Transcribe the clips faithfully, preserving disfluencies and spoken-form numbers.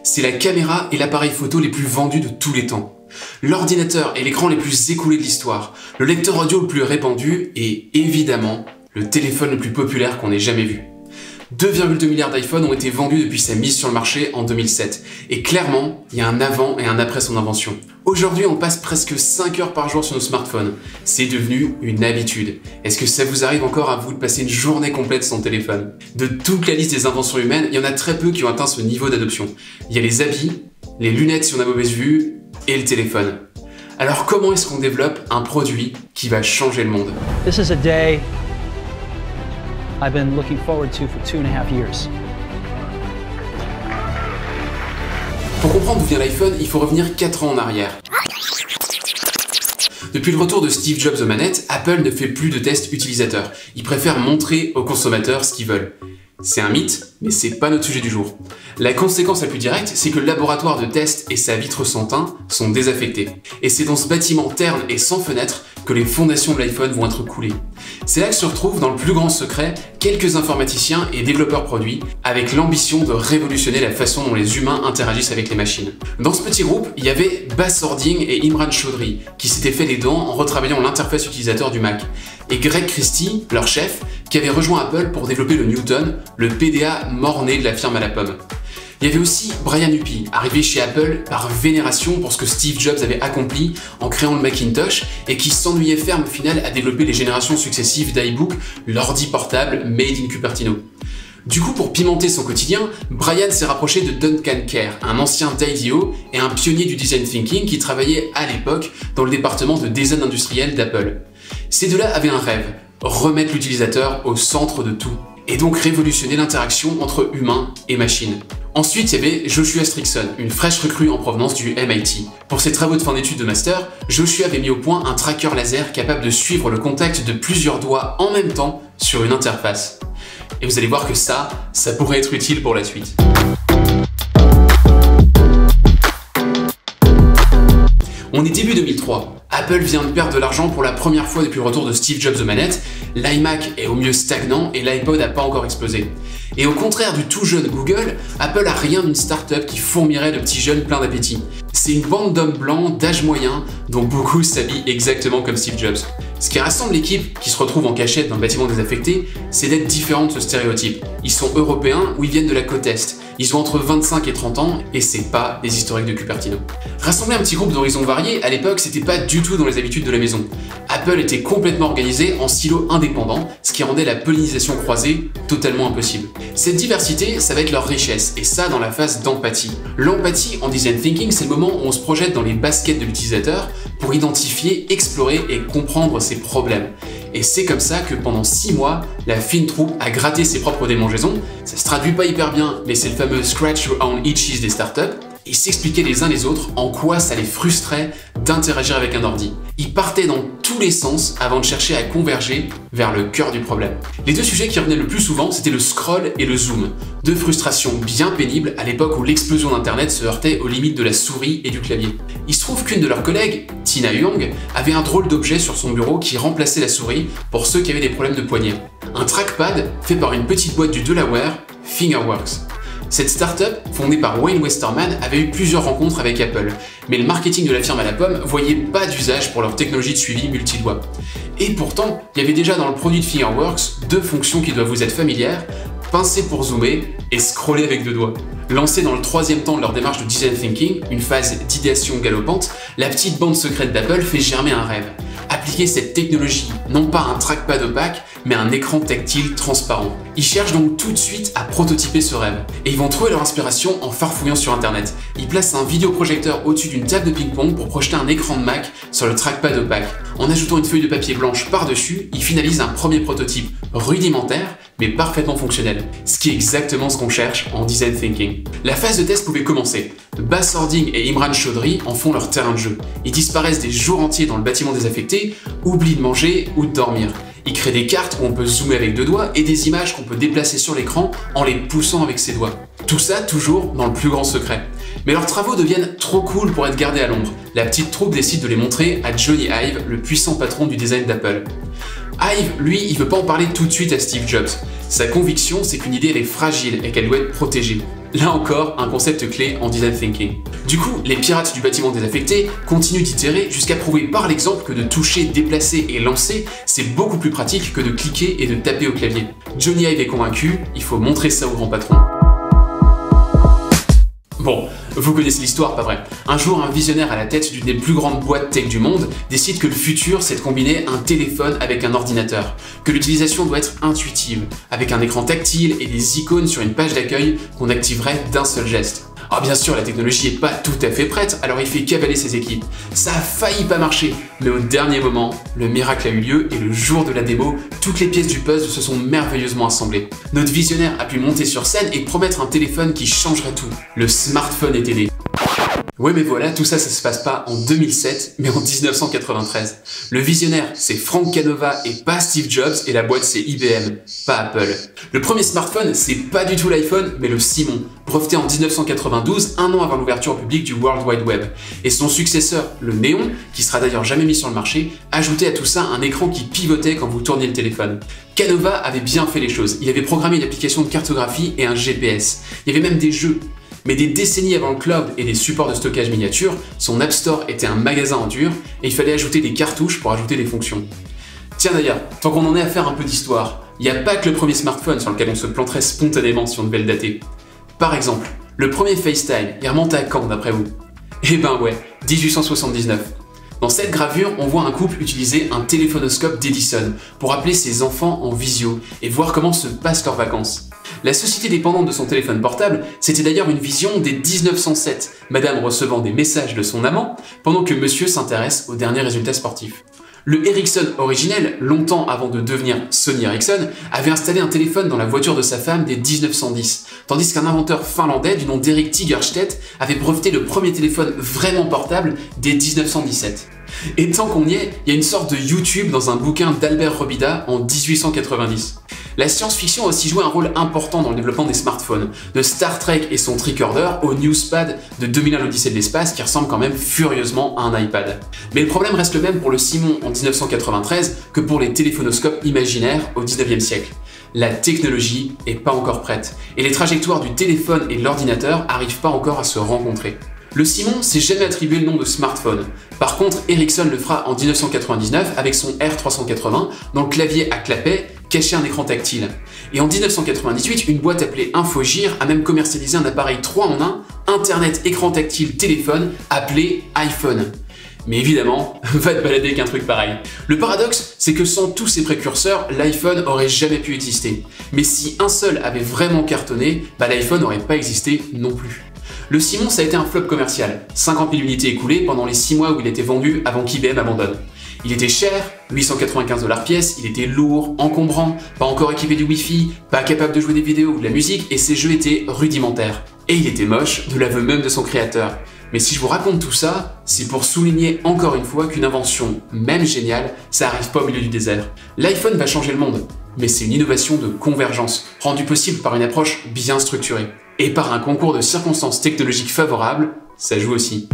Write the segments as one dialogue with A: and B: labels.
A: C'est la caméra et l'appareil photo les plus vendus de tous les temps. L'ordinateur et l'écran les plus écoulés de l'histoire, le lecteur audio le plus répandu et, évidemment, le téléphone le plus populaire qu'on ait jamais vu. deux virgule deux milliards d'iPhone ont été vendus depuis sa mise sur le marché en deux mille sept. Et clairement, il y a un avant et un après son invention. Aujourd'hui, on passe presque cinq heures par jour sur nos smartphones. C'est devenu une habitude. Est-ce que ça vous arrive encore à vous de passer une journée complète sans téléphone? De toute la liste des inventions humaines, il y en a très peu qui ont atteint ce niveau d'adoption. Il y a les habits, les lunettes si on a mauvaise vue, et le téléphone. Alors comment est-ce qu'on développe un produit qui va changer le monde?
B: This is a day I've been looking forward to for two and a half years.
A: Pour comprendre d'où vient l'iPhone, il faut revenir quatre ans en arrière. Depuis le retour de Steve Jobs aux manettes, Apple ne fait plus de tests utilisateurs. Ils préfèrent montrer aux consommateurs ce qu'ils veulent. C'est un mythe, mais c'est pas notre sujet du jour. La conséquence la plus directe, c'est que le laboratoire de test et sa vitre sans teint sont désaffectés. Et c'est dans ce bâtiment terne et sans fenêtre que les fondations de l'iPhone vont être coulées. C'est là que se retrouvent dans le plus grand secret quelques informaticiens et développeurs produits avec l'ambition de révolutionner la façon dont les humains interagissent avec les machines. Dans ce petit groupe, il y avait Bas Ording et Imran Chaudhry qui s'étaient fait les dents en retravaillant l'interface utilisateur du Mac, et Greg Christie, leur chef, qui avait rejoint Apple pour développer le Newton, le P D A mort-né de la firme à la pomme. Il y avait aussi Brian Huppy, arrivé chez Apple par vénération pour ce que Steve Jobs avait accompli en créant le Macintosh et qui s'ennuyait ferme au final à développer les générations successives d'iBook, l'ordi portable made in Cupertino. Du coup, pour pimenter son quotidien, Brian s'est rapproché de Duncan Kerr, un ancien d'I D E O et un pionnier du design thinking qui travaillait à l'époque dans le département de design industriel d'Apple. Ces deux-là avaient un rêve, remettre l'utilisateur au centre de tout, et donc révolutionner l'interaction entre humains et machines. Ensuite, il y avait Joshua Strickson, une fraîche recrue en provenance du M I T. Pour ses travaux de fin d'études de master, Joshua avait mis au point un tracker laser capable de suivre le contact de plusieurs doigts en même temps sur une interface. Et vous allez voir que ça, ça pourrait être utile pour la suite. On est début deux mille trois. Apple vient de perdre de l'argent pour la première fois depuis le retour de Steve Jobs aux manettes, l'iMac est au mieux stagnant et l'iPod n'a pas encore explosé. Et au contraire du tout jeune Google, Apple a rien d'une start-up qui fourmirait de petits jeunes pleins d'appétit. C'est une bande d'hommes blancs d'âge moyen dont beaucoup s'habillent exactement comme Steve Jobs. Ce qui rassemble l'équipe qui se retrouve en cachette dans le bâtiment désaffecté, c'est d'être différent de ce stéréotype. Ils sont européens ou ils viennent de la côte Est. Ils ont entre vingt-cinq et trente ans et c'est pas des historiques de Cupertino. Rassembler un petit groupe d'horizons variés, à l'époque, c'était pas du tout dans les habitudes de la maison. Apple était complètement organisé en silos indépendants, ce qui rendait la pollinisation croisée totalement impossible. Cette diversité, ça va être leur richesse, et ça dans la phase d'empathie. L'empathie en design thinking, c'est le moment où on se projette dans les baskets de l'utilisateur pour identifier, explorer et comprendre ses problèmes. Et c'est comme ça que pendant six mois, la fine troupe a gratté ses propres démangeaisons. Ça se traduit pas hyper bien, mais c'est le fameux scratch your own itches des startups. Ils s'expliquaient les uns les autres en quoi ça les frustrait d'interagir avec un ordi. Ils partaient dans tous les sens avant de chercher à converger vers le cœur du problème. Les deux sujets qui revenaient le plus souvent, c'était le scroll et le zoom. Deux frustrations bien pénibles à l'époque où l'explosion d'Internet se heurtait aux limites de la souris et du clavier. Il se trouve qu'une de leurs collègues, Tina Young, avait un drôle d'objet sur son bureau qui remplaçait la souris pour ceux qui avaient des problèmes de poignet. Un trackpad fait par une petite boîte du Delaware, Fingerworks. Cette startup, fondée par Wayne Westerman, avait eu plusieurs rencontres avec Apple, mais le marketing de la firme à la pomme voyait pas d'usage pour leur technologie de suivi multi-doigts. Et pourtant, il y avait déjà dans le produit de Fingerworks deux fonctions qui doivent vous être familières, pincer pour zoomer et scroller avec deux doigts. Lancée dans le troisième temps de leur démarche de design thinking, une phase d'idéation galopante, la petite bande secrète d'Apple fait germer un rêve. Appliquer cette technologie, non pas un trackpad opaque, mais un écran tactile transparent. Ils cherchent donc tout de suite à prototyper ce rêve. Et ils vont trouver leur inspiration en farfouillant sur internet. Ils placent un vidéoprojecteur au-dessus d'une table de ping-pong pour projeter un écran de Mac sur le trackpad opaque. En ajoutant une feuille de papier blanche par-dessus, ils finalisent un premier prototype rudimentaire, mais parfaitement fonctionnel. Ce qui est exactement ce qu'on cherche en design thinking. La phase de test pouvait commencer. Bas Ording et Imran Chaudhry en font leur terrain de jeu. Ils disparaissent des jours entiers dans le bâtiment désaffecté, oublient de manger ou de dormir. Ils créent des cartes où on peut zoomer avec deux doigts et des images qu'on peut déplacer sur l'écran en les poussant avec ses doigts. Tout ça toujours dans le plus grand secret. Mais leurs travaux deviennent trop cool pour être gardés à l'ombre. La petite troupe décide de les montrer à Jony Ive, le puissant patron du design d'Apple. Ive, lui, il veut pas en parler tout de suite à Steve Jobs. Sa conviction, c'est qu'une idée elle est fragile et qu'elle doit être protégée. Là encore, un concept clé en design thinking. Du coup, les pirates du bâtiment désaffecté continuent d'itérer jusqu'à prouver par l'exemple que de toucher, déplacer et lancer, c'est beaucoup plus pratique que de cliquer et de taper au clavier. Jony Ive est convaincu, il faut montrer ça au grand patron. Bon, vous connaissez l'histoire, pas vrai? Un jour, un visionnaire à la tête d'une des plus grandes boîtes tech du monde décide que le futur, c'est de combiner un téléphone avec un ordinateur, que l'utilisation doit être intuitive, avec un écran tactile et des icônes sur une page d'accueil qu'on activerait d'un seul geste. Alors bien sûr, la technologie n'est pas tout à fait prête, alors il fait cavaler ses équipes. Ça a failli pas marcher, mais au dernier moment, le miracle a eu lieu et le jour de la démo, toutes les pièces du puzzle se sont merveilleusement assemblées. Notre visionnaire a pu monter sur scène et promettre un téléphone qui changerait tout. Le smartphone était né. Ouais mais voilà, tout ça, ça se passe pas en deux mille sept, mais en mille neuf cent quatre-vingt-treize. Le visionnaire, c'est Frank Canova et pas Steve Jobs, et la boîte, c'est I B M, pas Apple. Le premier smartphone, c'est pas du tout l'iPhone, mais le Simon, breveté en mille neuf cent quatre-vingt-douze, un an avant l'ouverture au public du World Wide Web. Et son successeur, le Néon, qui sera d'ailleurs jamais mis sur le marché, ajoutait à tout ça un écran qui pivotait quand vous tourniez le téléphone. Canova avait bien fait les choses, il avait programmé une application de cartographie et un G P S. Il y avait même des jeux. Mais des décennies avant le cloud et les supports de stockage miniature, son App Store était un magasin en dur et il fallait ajouter des cartouches pour ajouter des fonctions. Tiens d'ailleurs, tant qu'on en est à faire un peu d'histoire, il n'y a pas que le premier smartphone sur lequel on se planterait spontanément si on devait le dater. Par exemple, le premier FaceTime, il remonte à quand d'après vous? Eh ben ouais, mille huit cent soixante-dix-neuf. Dans cette gravure, on voit un couple utiliser un téléphonoscope d'Edison pour appeler ses enfants en visio et voir comment se passent leurs vacances. La société dépendante de son téléphone portable, c'était d'ailleurs une vision dès mille neuf cent sept, madame recevant des messages de son amant, pendant que monsieur s'intéresse aux derniers résultats sportifs. Le Ericsson originel, longtemps avant de devenir Sony Ericsson, avait installé un téléphone dans la voiture de sa femme dès mille neuf cent dix, tandis qu'un inventeur finlandais du nom d'Erik Tigerstedt avait breveté le premier téléphone vraiment portable dès mille neuf cent dix-sept. Et tant qu'on y est, il y a une sorte de YouTube dans un bouquin d'Albert Robida en mille huit cent quatre-vingt-dix. La science-fiction a aussi joué un rôle important dans le développement des smartphones, de Star Trek et son tricorder au Newspad de deux mille un l'Odyssée de l'espace qui ressemble quand même furieusement à un iPad. Mais le problème reste le même pour le Simon en mille neuf cent quatre-vingt-treize que pour les téléphonoscopes imaginaires au dix-neuvième siècle. La technologie est pas encore prête, et les trajectoires du téléphone et de l'ordinateur arrivent pas encore à se rencontrer. Le Simon s'est jamais attribué le nom de smartphone. Par contre, Ericsson le fera en mille neuf cent quatre-vingt-dix-neuf avec son R trois cent quatre-vingts, dont le clavier à clapet cachait un écran tactile. Et en mille neuf cent quatre-vingt-dix-huit, une boîte appelée Infogir a même commercialisé un appareil trois en un, Internet, écran tactile, téléphone, appelé iPhone. Mais évidemment, va te balader avec un truc pareil. Le paradoxe, c'est que sans tous ces précurseurs, l'iPhone aurait jamais pu exister. Mais si un seul avait vraiment cartonné, bah l'iPhone n'aurait pas existé non plus. Le Simon, ça a été un flop commercial, cinquante mille unités écoulées pendant les six mois où il était vendu avant qu'I B M abandonne. Il était cher, huit cent quatre-vingt-quinze dollars pièce, il était lourd, encombrant, pas encore équipé du Wi-Fi, pas capable de jouer des vidéos ou de la musique, et ses jeux étaient rudimentaires. Et il était moche, de l'aveu même de son créateur. Mais si je vous raconte tout ça, c'est pour souligner encore une fois qu'une invention, même géniale, ça arrive pas au milieu du désert. L'iPhone va changer le monde, mais c'est une innovation de convergence, rendue possible par une approche bien structurée. Et par un concours de circonstances technologiques favorables, ça joue aussi.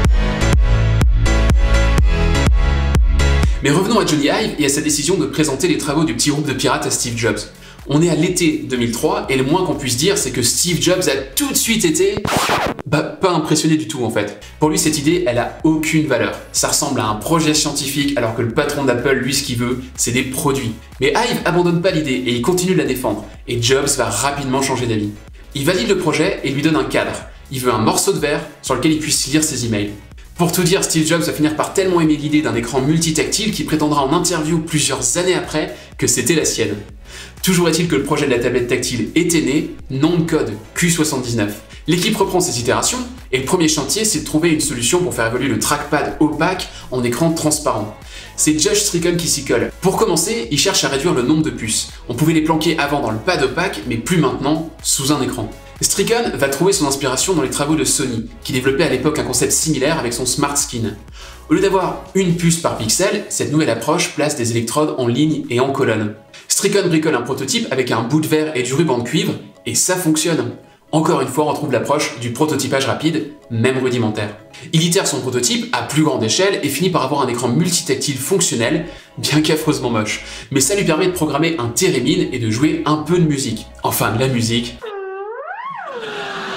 A: Mais revenons à Jony Ive et à sa décision de présenter les travaux du petit groupe de pirates à Steve Jobs. On est à l'été deux mille trois et le moins qu'on puisse dire, c'est que Steve Jobs a tout de suite été... bah pas impressionné du tout en fait. Pour lui, cette idée, elle a aucune valeur. Ça ressemble à un projet scientifique alors que le patron d'Apple, lui, ce qu'il veut, c'est des produits. Mais Ive abandonne pas l'idée et il continue de la défendre. Et Jobs va rapidement changer d'avis. Il valide le projet et lui donne un cadre. Il veut un morceau de verre sur lequel il puisse lire ses emails. Pour tout dire, Steve Jobs va finir par tellement aimer l'idée d'un écran multitactile qu'il prétendra en interview plusieurs années après que c'était la sienne. Toujours est-il que le projet de la tablette tactile était né, nom de code Q soixante-dix-neuf. L'équipe reprend ses itérations et le premier chantier, c'est de trouver une solution pour faire évoluer le trackpad opaque en écran transparent. C'est Josh Stricon qui s'y colle. Pour commencer, il cherche à réduire le nombre de puces. On pouvait les planquer avant dans le pad opaque, mais plus maintenant sous un écran. Stricon va trouver son inspiration dans les travaux de Sony, qui développait à l'époque un concept similaire avec son Smart Skin. Au lieu d'avoir une puce par pixel, cette nouvelle approche place des électrodes en ligne et en colonne. Stricon bricole un prototype avec un bout de verre et du ruban de cuivre, et ça fonctionne. Encore une fois, on retrouve l'approche du prototypage rapide, même rudimentaire. Il itère son prototype à plus grande échelle et finit par avoir un écran multitactile fonctionnel, bien qu'affreusement moche. Mais ça lui permet de programmer un térémine et de jouer un peu de musique. Enfin, de la musique.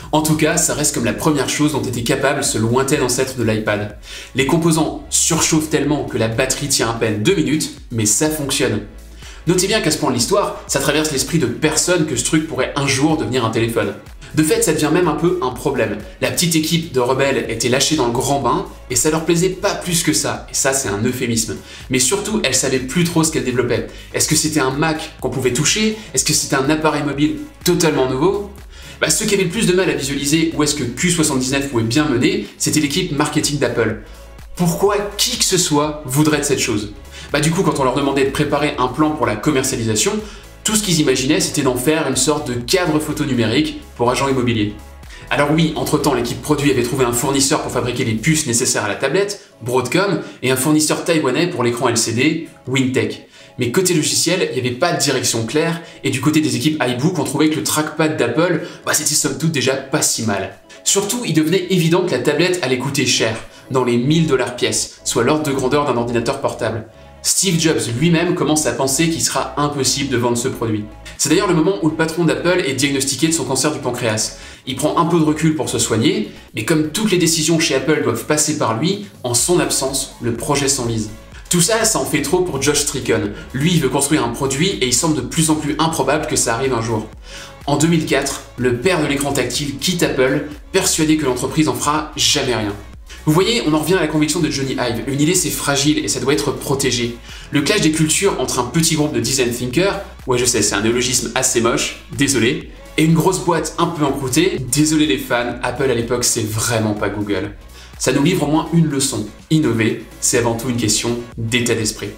A: En tout cas, ça reste comme la première chose dont était capable ce lointain ancêtre de l'iPad. Les composants surchauffent tellement que la batterie tient à peine deux minutes, mais ça fonctionne. Notez bien qu'à ce point de l'histoire, ça traverse l'esprit de personne que ce truc pourrait un jour devenir un téléphone. De fait, ça devient même un peu un problème. La petite équipe de rebelles était lâchée dans le grand bain, et ça leur plaisait pas plus que ça, et ça c'est un euphémisme. Mais surtout, elle savait plus trop ce qu'elle développait. Est-ce que c'était un Mac qu'on pouvait toucher? Est-ce que c'était un appareil mobile totalement nouveau? Bah, ceux qui avaient le plus de mal à visualiser où est-ce que Q soixante-dix-neuf pouvait bien mener, c'était l'équipe marketing d'Apple. Pourquoi qui que ce soit voudrait de cette chose? Bah du coup, quand on leur demandait de préparer un plan pour la commercialisation, tout ce qu'ils imaginaient, c'était d'en faire une sorte de cadre photo numérique pour agents immobiliers. Alors oui, entre-temps, l'équipe produit avait trouvé un fournisseur pour fabriquer les puces nécessaires à la tablette, Broadcom, et un fournisseur taïwanais pour l'écran L C D, Wingtech. Mais côté logiciel, il n'y avait pas de direction claire, et du côté des équipes iBook, on trouvait que le trackpad d'Apple, bah, c'était somme toute déjà pas si mal. Surtout, il devenait évident que la tablette allait coûter cher, dans les mille dollars pièce, soit l'ordre de grandeur d'un ordinateur portable. Steve Jobs lui-même commence à penser qu'il sera impossible de vendre ce produit. C'est d'ailleurs le moment où le patron d'Apple est diagnostiqué de son cancer du pancréas. Il prend un peu de recul pour se soigner, mais comme toutes les décisions chez Apple doivent passer par lui, en son absence, le projet s'enlise. Tout ça, ça en fait trop pour Josh Stricken. Lui, il veut construire un produit et il semble de plus en plus improbable que ça arrive un jour. En deux mille quatre, le père de l'écran tactile quitte Apple, persuadé que l'entreprise en fera jamais rien. Vous voyez, on en revient à la conviction de Johnny Ive. Une idée, c'est fragile et ça doit être protégé. Le clash des cultures entre un petit groupe de design thinkers, ouais je sais, c'est un néologisme assez moche, désolé, et une grosse boîte un peu encroûtée, désolé les fans, Apple à l'époque, c'est vraiment pas Google. Ça nous livre au moins une leçon. Innover, c'est avant tout une question d'état d'esprit.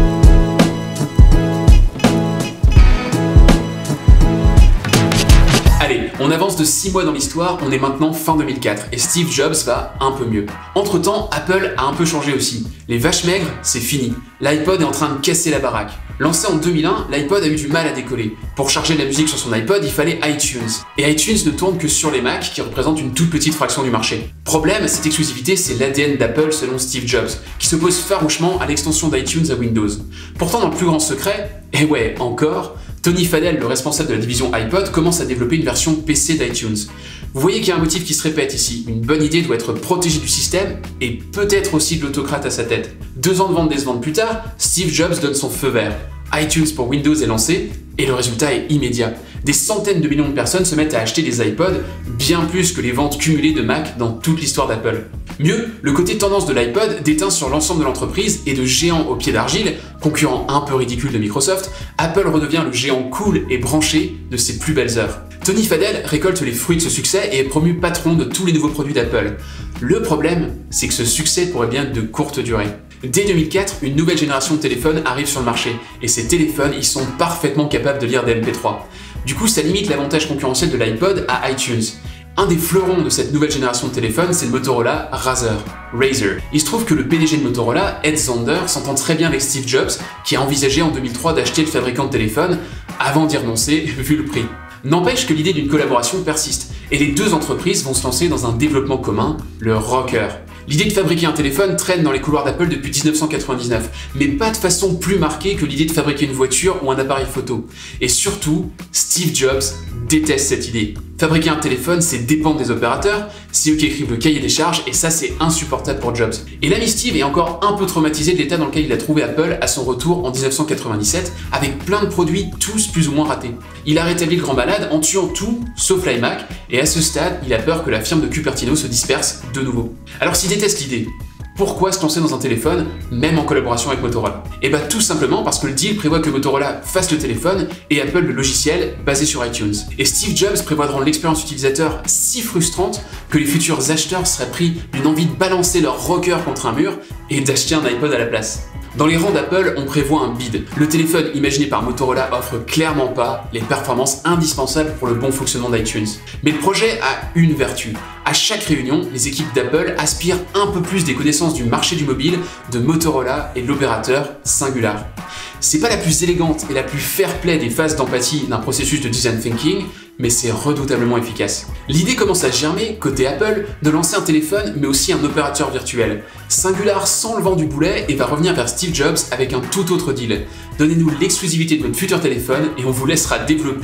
A: Allez, on avance de six mois dans l'histoire, on est maintenant fin deux mille quatre et Steve Jobs va un peu mieux. Entre temps, Apple a un peu changé aussi. Les vaches maigres, c'est fini. L'iPod est en train de casser la baraque. Lancé en deux mille un, l'iPod a eu du mal à décoller. Pour charger de la musique sur son iPod, il fallait iTunes. Et iTunes ne tourne que sur les Macs, qui représentent une toute petite fraction du marché. Problème, cette exclusivité, c'est l'A D N d'Apple selon Steve Jobs, qui s'oppose farouchement à l'extension d'iTunes à Windows. Pourtant, dans le plus grand secret, et ouais, encore, Tony Fadell, le responsable de la division iPod, commence à développer une version P C d'iTunes. Vous voyez qu'il y a un motif qui se répète ici. Une bonne idée doit être protégée du système et peut-être aussi de l'autocrate à sa tête. Deux ans de vente décevantes plus tard, Steve Jobs donne son feu vert. iTunes pour Windows est lancé et le résultat est immédiat. Des centaines de millions de personnes se mettent à acheter des iPods, bien plus que les ventes cumulées de Mac dans toute l'histoire d'Apple. Mieux, le côté tendance de l'iPod déteint sur l'ensemble de l'entreprise et de géant au pied d'argile, concurrent un peu ridicule de Microsoft, Apple redevient le géant cool et branché de ses plus belles heures. Tony Fadell récolte les fruits de ce succès et est promu patron de tous les nouveaux produits d'Apple. Le problème, c'est que ce succès pourrait bien être de courte durée. Dès deux mille quatre, une nouvelle génération de téléphones arrive sur le marché, et ces téléphones, ils sont parfaitement capables de lire des M P trois. Du coup, ça limite l'avantage concurrentiel de l'iPod à iTunes. Un des fleurons de cette nouvelle génération de téléphones, c'est le Motorola Razr. Razr. Il se trouve que le P D G de Motorola, Ed Zander, s'entend très bien avec Steve Jobs, qui a envisagé en deux mille trois d'acheter le fabricant de téléphone, avant d'y renoncer, vu le prix. N'empêche que l'idée d'une collaboration persiste, et les deux entreprises vont se lancer dans un développement commun, le Rocker. L'idée de fabriquer un téléphone traîne dans les couloirs d'Apple depuis mille neuf cent quatre-vingt-dix-neuf, mais pas de façon plus marquée que l'idée de fabriquer une voiture ou un appareil photo. Et surtout, Steve Jobs déteste cette idée. Fabriquer un téléphone, c'est dépendre des opérateurs, c'est eux qui écrivent le cahier des charges, et ça c'est insupportable pour Jobs. Et l'ami Steve est encore un peu traumatisé de l'état dans lequel il a trouvé Apple à son retour en mille neuf cent quatre-vingt-dix-sept, avec plein de produits tous plus ou moins ratés. Il a rétabli le grand malade en tuant tout, sauf l'iMac, et à ce stade, il a peur que la firme de Cupertino se disperse de nouveau. Alors s'il déteste l'idée, pourquoi se lancer dans un téléphone, même en collaboration avec Motorola? Et bah tout simplement parce que le deal prévoit que Motorola fasse le téléphone et Apple le logiciel basé sur iTunes. Et Steve Jobs prévoit de rendre l'expérience utilisateur si frustrante que les futurs acheteurs seraient pris d'une envie de balancer leur rocker contre un mur et d'acheter un iPod à la place. Dans les rangs d'Apple, on prévoit un bid. Le téléphone imaginé par Motorola offre clairement pas les performances indispensables pour le bon fonctionnement d'iTunes. Mais le projet a une vertu. À chaque réunion, les équipes d'Apple aspirent un peu plus des connaissances du marché du mobile, de Motorola et de l'opérateur Singular. C'est pas la plus élégante et la plus fair-play des phases d'empathie d'un processus de design thinking, mais c'est redoutablement efficace. L'idée commence à germer, côté Apple, de lancer un téléphone mais aussi un opérateur virtuel. Singular sent le vent du boulet et va revenir vers Steve Jobs avec un tout autre deal. Donnez-nous l'exclusivité de votre futur téléphone et on vous laissera développer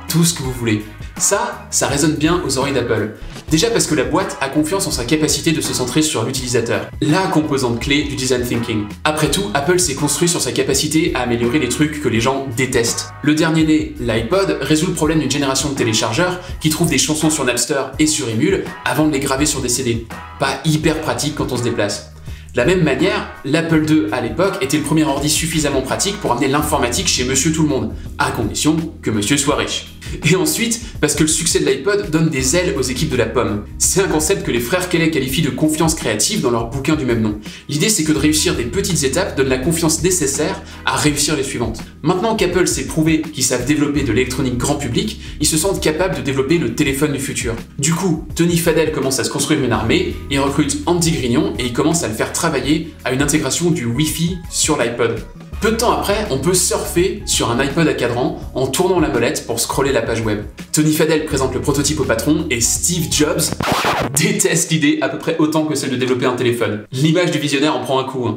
A: tout ce que vous voulez. Ça, ça résonne bien aux oreilles d'Apple. Déjà parce que la boîte a confiance en sa capacité de se centrer sur l'utilisateur, la composante clé du design thinking. Après tout, Apple s'est construit sur sa capacité à améliorer les trucs que les gens détestent. Le dernier né, l'iPod, résout le problème d'une génération de téléchargeurs qui trouvent des chansons sur Napster et sur Emule avant de les graver sur des C D. Pas hyper pratique quand on se déplace. De la même manière, l'Apple deux à l'époque était le premier ordi suffisamment pratique pour amener l'informatique chez Monsieur Tout-le-Monde, à condition que Monsieur soit riche. Et ensuite, parce que le succès de l'iPod donne des ailes aux équipes de la pomme. C'est un concept que les frères Kelley qualifient de confiance créative dans leur bouquin du même nom. L'idée, c'est que de réussir des petites étapes donne la confiance nécessaire à réussir les suivantes. Maintenant qu'Apple s'est prouvé qu'ils savent développer de l'électronique grand public, ils se sentent capables de développer le téléphone du futur. Du coup, Tony Fadell commence à se construire une armée, il recrute Andy Grignon et il commence à le faire travailler à une intégration du Wi-Fi sur l'iPod. Peu de temps après, on peut surfer sur un iPod à cadran en tournant la molette pour scroller la page web. Tony Fadell présente le prototype au patron et Steve Jobs déteste l'idée à peu près autant que celle de développer un téléphone. L'image du visionnaire en prend un coup. Hein.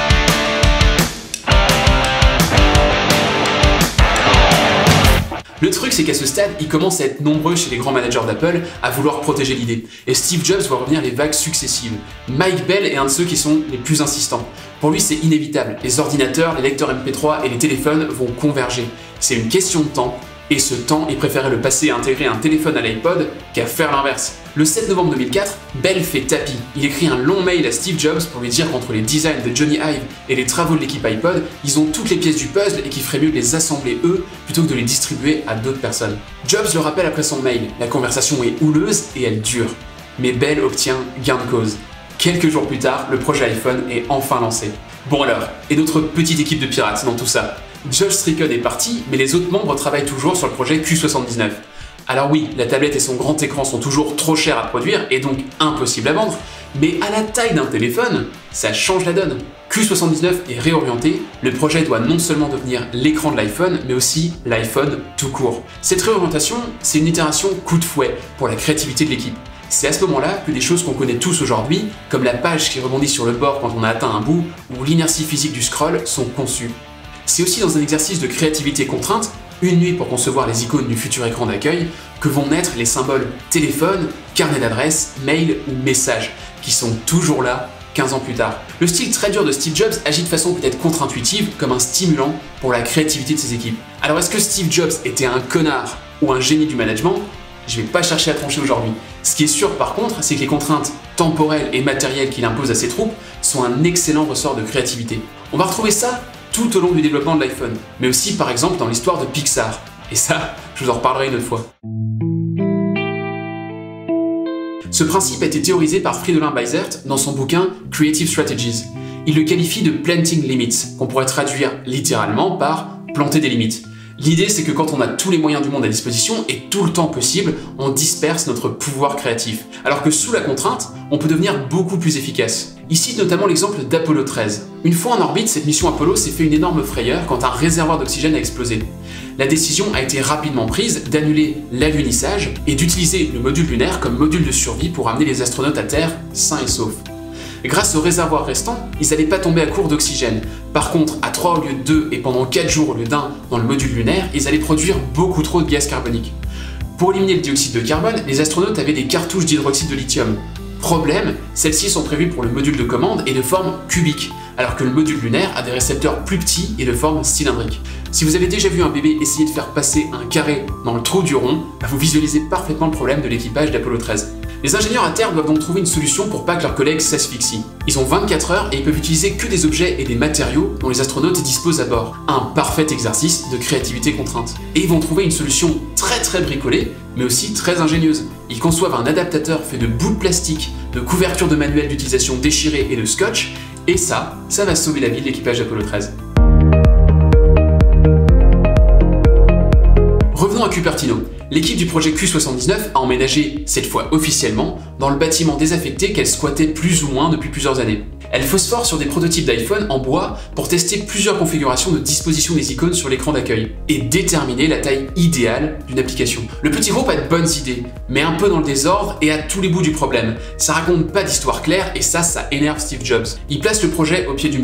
A: Le truc, c'est qu'à ce stade, il commence à être nombreux chez les grands managers d'Apple à vouloir protéger l'idée. Et Steve Jobs voit revenir les vagues successives. Mike Bell est un de ceux qui sont les plus insistants. Pour lui, c'est inévitable. Les ordinateurs, les lecteurs M P trois et les téléphones vont converger. C'est une question de temps. Et ce temps, il préférait le passer à intégrer un téléphone à l'iPod qu'à faire l'inverse. Le sept novembre deux mille quatre, Bell fait tapis. Il écrit un long mail à Steve Jobs pour lui dire qu'entre les designs de Johnny Ive et les travaux de l'équipe iPod, ils ont toutes les pièces du puzzle et qu'il ferait mieux de les assembler eux plutôt que de les distribuer à d'autres personnes. Jobs le rappelle après son mail. La conversation est houleuse et elle dure. Mais Bell obtient gain de cause. Quelques jours plus tard, le projet iPhone est enfin lancé. Bon alors, et notre petite équipe de pirates dans tout ça? Josh Strickland est parti, mais les autres membres travaillent toujours sur le projet Q soixante-dix-neuf. Alors oui, la tablette et son grand écran sont toujours trop chers à produire et donc impossibles à vendre, mais à la taille d'un téléphone, ça change la donne. Q soixante-dix-neuf est réorienté, le projet doit non seulement devenir l'écran de l'iPhone, mais aussi l'iPhone tout court. Cette réorientation, c'est une itération coup de fouet pour la créativité de l'équipe. C'est à ce moment-là que des choses qu'on connaît tous aujourd'hui, comme la page qui rebondit sur le bord quand on a atteint un bout, ou l'inertie physique du scroll, sont conçues. C'est aussi dans un exercice de créativité contrainte, une nuit pour concevoir les icônes du futur écran d'accueil, que vont naître les symboles téléphone, carnet d'adresse, mail ou message, qui sont toujours là quinze ans plus tard. Le style très dur de Steve Jobs agit de façon peut-être contre-intuitive comme un stimulant pour la créativité de ses équipes. Alors est-ce que Steve Jobs était un connard ou un génie du management? Je vais pas chercher à trancher aujourd'hui. Ce qui est sûr par contre, c'est que les contraintes temporelles et matérielles qu'il impose à ses troupes sont un excellent ressort de créativité. On va retrouver ça tout au long du développement de l'iPhone, mais aussi par exemple dans l'histoire de Pixar. Et ça, je vous en reparlerai une autre fois. Ce principe a été théorisé par Fridolin Beizert dans son bouquin Creative Strategies. Il le qualifie de planting limits, qu'on pourrait traduire littéralement par planter des limites. L'idée, c'est que quand on a tous les moyens du monde à disposition et tout le temps possible, on disperse notre pouvoir créatif. Alors que sous la contrainte, on peut devenir beaucoup plus efficace. Ici, notamment l'exemple d'Apollo treize. Une fois en orbite, cette mission Apollo s'est fait une énorme frayeur quand un réservoir d'oxygène a explosé. La décision a été rapidement prise d'annuler l'alunissage et d'utiliser le module lunaire comme module de survie pour amener les astronautes à Terre sains et saufs. Grâce au réservoir restant, ils n'allaient pas tomber à court d'oxygène. Par contre, à trois au lieu de deux et pendant quatre jours au lieu d'un dans le module lunaire, ils allaient produire beaucoup trop de gaz carbonique. Pour éliminer le dioxyde de carbone, les astronautes avaient des cartouches d'hydroxyde de lithium. Problème, celles-ci sont prévues pour le module de commande et de forme cubique, alors que le module lunaire a des récepteurs plus petits et de forme cylindrique. Si vous avez déjà vu un bébé essayer de faire passer un carré dans le trou du rond, vous visualisez parfaitement le problème de l'équipage d'Apollo treize. Les ingénieurs à terre doivent donc trouver une solution pour pas que leurs collègues s'asphyxient. Ils ont vingt-quatre heures et ils peuvent utiliser que des objets et des matériaux dont les astronautes disposent à bord. Un parfait exercice de créativité contrainte. Et ils vont trouver une solution très très bricolée, mais aussi très ingénieuse. Ils conçoivent un adaptateur fait de bouts de plastique, de couvertures de manuels d'utilisation déchirées et de scotch, et ça, ça va sauver la vie de l'équipage d'Apollo treize. Revenons à Cupertino. L'équipe du projet Q soixante-dix-neuf a emménagé, cette fois officiellement, dans le bâtiment désaffecté qu'elle squattait plus ou moins depuis plusieurs années. Elle phosphore sur des prototypes d'iPhone en bois pour tester plusieurs configurations de disposition des icônes sur l'écran d'accueil et déterminer la taille idéale d'une application. Le petit groupe a de bonnes idées, mais un peu dans le désordre et à tous les bouts du problème. Ça raconte pas d'histoire claire et ça, ça énerve Steve Jobs. Il place le projet au pied du mur.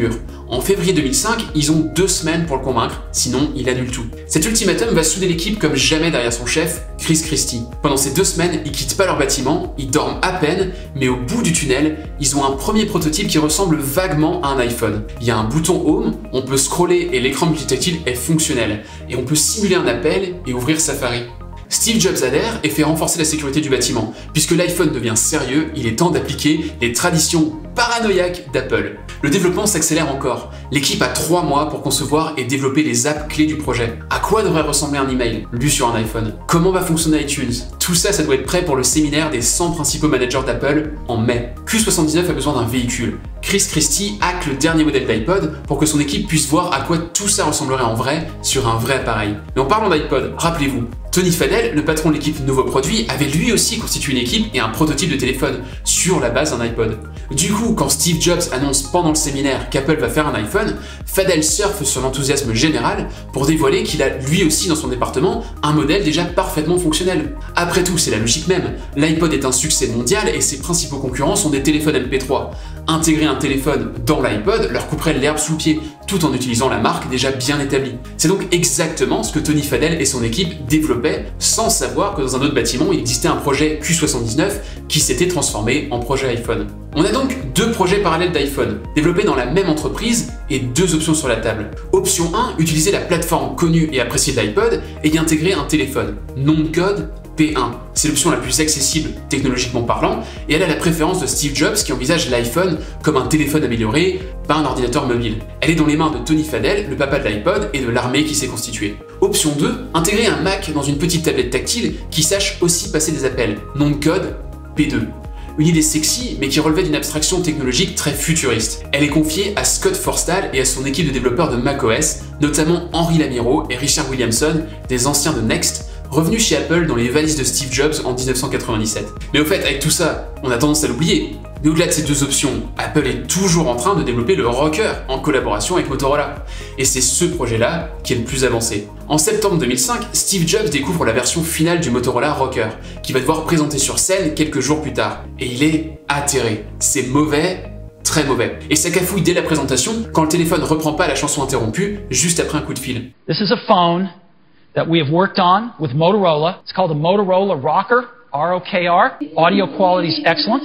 A: En février deux mille cinq, ils ont deux semaines pour le convaincre, sinon il annule tout. Cet ultimatum va souder l'équipe comme jamais derrière son chef, Chris Christie. Pendant ces deux semaines, ils quittent pas leur bâtiment, ils dorment à peine, mais au bout du tunnel, ils ont un premier prototype qui ressemble vaguement à un iPhone. Il y a un bouton Home, on peut scroller et l'écran multitactile est fonctionnel. Et on peut simuler un appel et ouvrir Safari. Steve Jobs adhère et fait renforcer la sécurité du bâtiment. Puisque l'iPhone devient sérieux, il est temps d'appliquer les traditions paranoïaques d'Apple. Le développement s'accélère encore. L'équipe a trois mois pour concevoir et développer les apps clés du projet. À quoi devrait ressembler un email lu sur un iPhone? Comment va fonctionner iTunes? Tout ça, ça doit être prêt pour le séminaire des cent principaux managers d'Apple en mai. Q soixante-dix-neuf a besoin d'un véhicule. Chris Christie hack le dernier modèle d'iPod pour que son équipe puisse voir à quoi tout ça ressemblerait en vrai sur un vrai appareil. Mais en parlant d'iPod, rappelez-vous, Tony Fadell, le patron de l'équipe Nouveau Produit, avait lui aussi constitué une équipe et un prototype de téléphone sur la base d'un iPod. Du coup, quand Steve Jobs annonce pendant le séminaire qu'Apple va faire un iPhone, Fadell surfe sur l'enthousiasme général pour dévoiler qu'il a lui aussi dans son département un modèle déjà parfaitement fonctionnel. Après tout, c'est la logique même. L'iPod est un succès mondial et ses principaux concurrents sont des téléphones M P trois. Intégrer un téléphone dans l'iPod leur couperait l'herbe sous le pied, tout en utilisant la marque déjà bien établie. C'est donc exactement ce que Tony Fadell et son équipe développaient sans savoir que dans un autre bâtiment il existait un projet Q soixante-dix-neuf qui s'était transformé en projet iPhone. On a donc deux projets parallèles d'iPhone, développés dans la même entreprise et deux options sur la table. Option un, utiliser la plateforme connue et appréciée de l'iPod et y intégrer un téléphone. Nom de code, P un. C'est l'option la plus accessible technologiquement parlant et elle a la préférence de Steve Jobs qui envisage l'iPhone comme un téléphone amélioré, pas un ordinateur mobile. Elle est dans les mains de Tony Fadell, le papa de l'iPod et de l'armée qui s'est constituée. Option deux, intégrer un Mac dans une petite tablette tactile qui sache aussi passer des appels. Nom de code, P deux. Une idée sexy, mais qui relevait d'une abstraction technologique très futuriste. Elle est confiée à Scott Forstall et à son équipe de développeurs de macOS, notamment Henry Lamirau et Richard Williamson, des anciens de Next, revenus chez Apple dans les valises de Steve Jobs en mille neuf cent quatre-vingt-dix-sept. Mais au fait, avec tout ça, on a tendance à l'oublier. Mais au-delà de ces deux options, Apple est toujours en train de développer le Rocker en collaboration avec Motorola. Et c'est ce projet-là qui est le plus avancé. En septembre deux mille cinq, Steve Jobs découvre la version finale du Motorola Rocker, qui va devoir présenter sur scène quelques jours plus tard. Et il est atterré. C'est mauvais, très mauvais. Et ça cafouille dès la présentation quand le téléphone reprend pas la chanson interrompue juste après un coup de fil.
B: This is a phone that we have worked on with Motorola. It's called a Motorola Rocker, R O K R. Audio quality is excellent.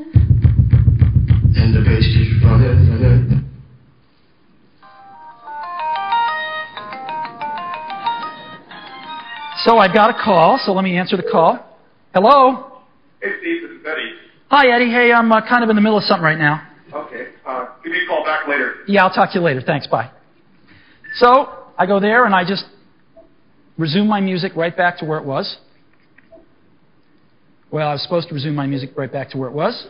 C: And the bass keeps running, running.
B: So I got a call, so let me answer the call. Hello?
D: Hey, Steve, this is Eddie.
B: Hi, Eddie. Hey, I'm uh, kind of in the middle of something right now.
D: Okay, uh, give me a call back later.
B: Yeah, I'll talk to you later. Thanks, bye. So I go there and I just resume my music right back to where it was. Well, I was supposed to resume my music right back to where it was.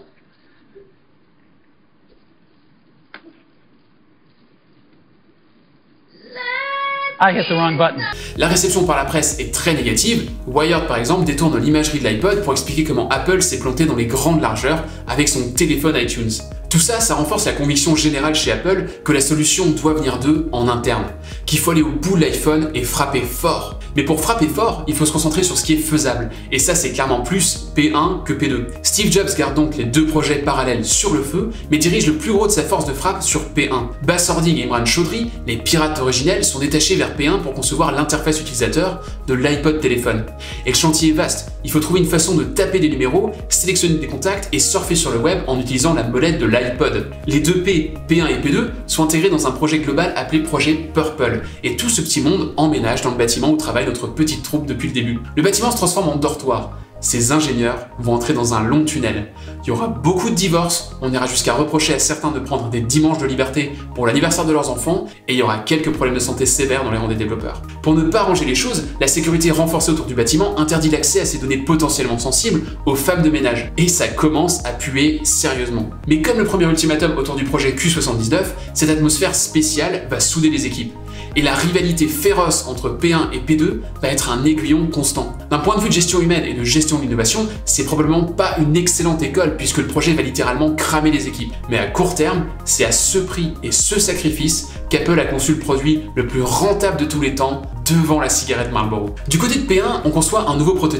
B: I hit the wrong button.
A: La réception par la presse est très négative. Wired par exemple détourne l'imagerie de l'iPod pour expliquer comment Apple s'est planté dans les grandes largeurs avec son téléphone iTunes. Tout ça, ça renforce la conviction générale chez Apple que la solution doit venir d'eux en interne, qu'il faut aller au bout de l'iPhone et frapper fort. Mais pour frapper fort, il faut se concentrer sur ce qui est faisable. Et ça, c'est clairement plus P un que P deux. Steve Jobs garde donc les deux projets parallèles sur le feu, mais dirige le plus gros de sa force de frappe sur P un. Bas Ording et Imran Chaudhry, les pirates originels, sont détachés vers P un pour concevoir l'interface utilisateur de l'iPod téléphone. Et le chantier est vaste. Il faut trouver une façon de taper des numéros, sélectionner des contacts et surfer sur le web en utilisant la molette de l'iPod. Les deux P, P un et P deux, sont intégrés dans un projet global appelé projet Purple. Et tout ce petit monde emménage dans le bâtiment où travaille notre petite troupe depuis le début. Le bâtiment se transforme en dortoir. Ces ingénieurs vont entrer dans un long tunnel. Il y aura beaucoup de divorces, on ira jusqu'à reprocher à certains de prendre des dimanches de liberté pour l'anniversaire de leurs enfants, et il y aura quelques problèmes de santé sévères dans les rangs des développeurs. Pour ne pas arranger les choses, la sécurité renforcée autour du bâtiment interdit l'accès à ces données potentiellement sensibles aux femmes de ménage, et ça commence à puer sérieusement. Mais comme le premier ultimatum autour du projet Q soixante-dix-neuf, cette atmosphère spéciale va souder les équipes. Et la rivalité féroce entre P un et P deux va être un aiguillon constant. D'un point de vue de gestion humaine et de gestion de l'innovation, c'est probablement pas une excellente école puisque le projet va littéralement cramer les équipes. Mais à court terme, c'est à ce prix et ce sacrifice qu'Apple a conçu le produit le plus rentable de tous les temps devant la cigarette Marlboro. Du côté de P un, on conçoit un nouveau prototype.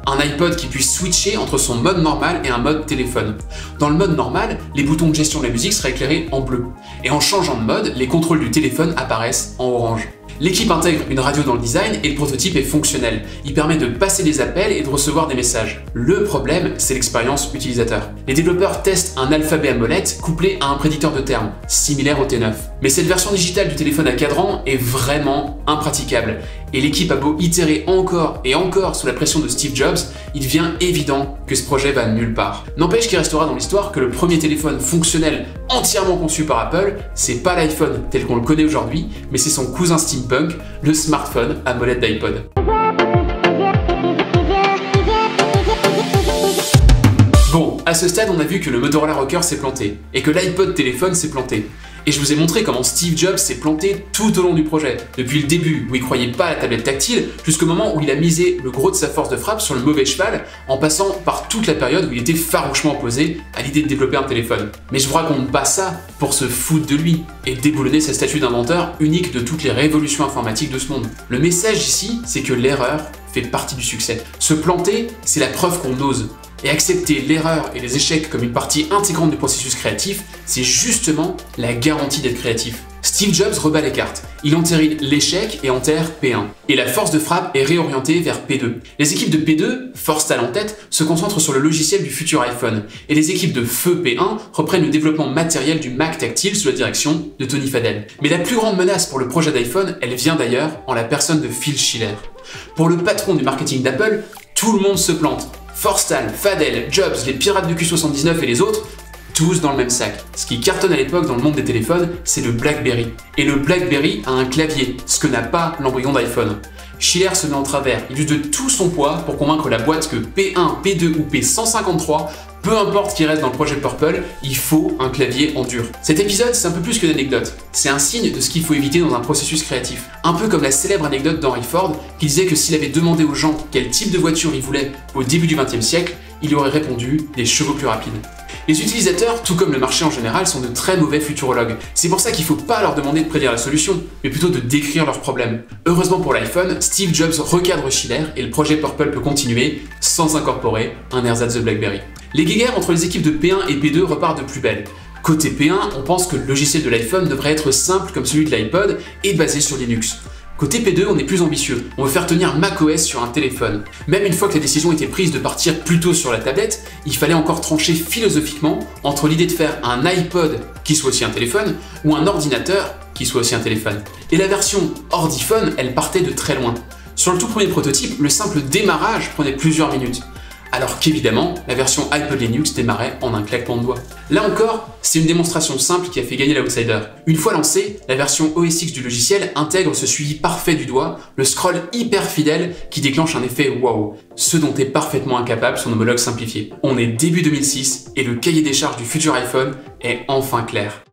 A: Un iPod qui puisse switcher entre son mode normal et un mode téléphone. Dans le mode normal, les boutons de gestion de la musique seraient éclairés en bleu. Et en changeant de mode, les contrôles du téléphone apparaissent en orange. L'équipe intègre une radio dans le design et le prototype est fonctionnel. Il permet de passer des appels et de recevoir des messages. Le problème, c'est l'expérience utilisateur. Les développeurs testent un alphabet AMOLED couplé à un prédicteur de termes, similaire au T neuf. Mais cette version digitale du téléphone à cadran est vraiment impraticable. Et l'équipe a beau itérer encore et encore sous la pression de Steve Jobs, il devient évident que ce projet va nulle part. N'empêche qu'il restera dans l'histoire que le premier téléphone fonctionnel entièrement conçu par Apple, c'est pas l'iPhone tel qu'on le connaît aujourd'hui, mais c'est son cousin steampunk, le smartphone AMOLED d'iPod. Bon, à ce stade, on a vu que le Motorola Rocker s'est planté, et que l'iPod téléphone s'est planté. Et je vous ai montré comment Steve Jobs s'est planté tout au long du projet, depuis le début où il croyait pas à la tablette tactile, jusqu'au moment où il a misé le gros de sa force de frappe sur le mauvais cheval, en passant par toute la période où il était farouchement opposé à l'idée de développer un téléphone. Mais je vous raconte pas ça pour se foutre de lui et déboulonner sa statue d'inventeur unique de toutes les révolutions informatiques de ce monde. Le message ici, c'est que l'erreur fait partie du succès. Se planter, c'est la preuve qu'on ose. Et accepter l'erreur et les échecs comme une partie intégrante du processus créatif, c'est justement la garantie d'être créatif. Steve Jobs rebat les cartes. Il entérine l'échec et enterre P un. Et la force de frappe est réorientée vers P deux. Les équipes de P deux, Forstal en tête, se concentrent sur le logiciel du futur iPhone. Et les équipes de Feu P un reprennent le développement matériel du Mac tactile sous la direction de Tony Fadell. Mais la plus grande menace pour le projet d'iPhone, elle vient d'ailleurs en la personne de Phil Schiller. Pour le patron du marketing d'Apple, tout le monde se plante. Forstal, Fadell, Jobs, les pirates du Q soixante-dix-neuf et les autres, tous dans le même sac. Ce qui cartonne à l'époque dans le monde des téléphones, c'est le BlackBerry. Et le BlackBerry a un clavier, ce que n'a pas l'embryon d'iPhone. Schiller se met en travers, il use de tout son poids pour convaincre la boîte que P un, P deux ou P cent cinquante-trois, peu importe qui reste dans le projet Purple, il faut un clavier en dur. Cet épisode, c'est un peu plus qu'une anecdote. C'est un signe de ce qu'il faut éviter dans un processus créatif. Un peu comme la célèbre anecdote d'Henry Ford, qui disait que s'il avait demandé aux gens quel type de voiture ils voulaient au début du vingtième siècle, il aurait répondu des chevaux plus rapides. Les utilisateurs, tout comme le marché en général, sont de très mauvais futurologues. C'est pour ça qu'il ne faut pas leur demander de prédire la solution, mais plutôt de décrire leurs problèmes. Heureusement pour l'iPhone, Steve Jobs recadre Schiller et le projet Purple peut continuer sans incorporer un ersatz de BlackBerry. Les guéguerres entre les équipes de P un et P deux repartent de plus belle. Côté P un, on pense que le logiciel de l'iPhone devrait être simple comme celui de l'iPod et basé sur Linux. Côté P deux, on est plus ambitieux, on veut faire tenir macOS sur un téléphone. Même une fois que la décision était prise de partir plutôt sur la tablette, il fallait encore trancher philosophiquement entre l'idée de faire un iPod qui soit aussi un téléphone ou un ordinateur qui soit aussi un téléphone. Et la version Ordiphone, elle partait de très loin. Sur le tout premier prototype, le simple démarrage prenait plusieurs minutes. Alors qu'évidemment, la version iPod Linux démarrait en un claquement de doigts. Là encore, c'est une démonstration simple qui a fait gagner l'outsider. Une fois lancée, la version O S X du logiciel intègre ce suivi parfait du doigt, le scroll hyper fidèle qui déclenche un effet wow, ce dont est parfaitement incapable son homologue simplifié. On est début deux mille six et le cahier des charges du futur iPhone est enfin clair.